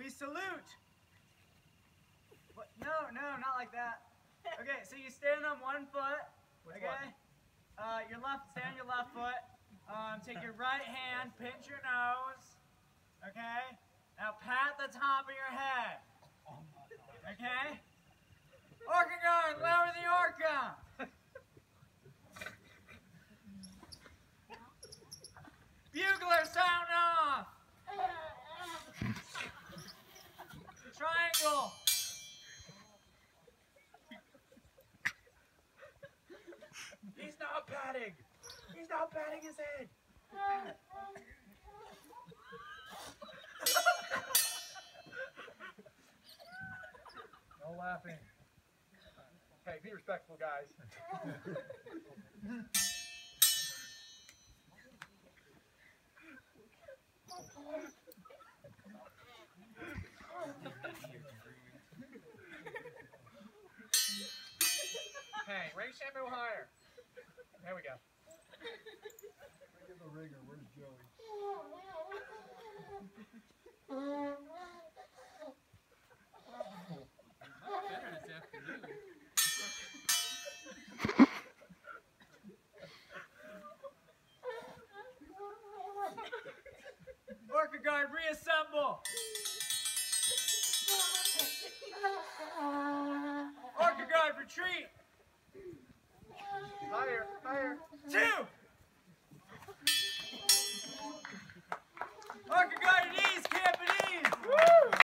we salute. What? No, not like that. Okay, so you stand on one foot. Okay. Stand on your left foot. Take your right hand, pinch your nose. Okay. Now pat the top of your head. Okay. Orca guard, lower the orca. Bugler, sound off. Triangle. He's not patting. He's not patting his head. No laughing. Okay, be respectful, guys. Okay, raise shampoo higher. There we go. Give the ringer. Where's Joey? Better this afternoon. Orca guard, reassemble. Orca guard, retreat. Higher, higher.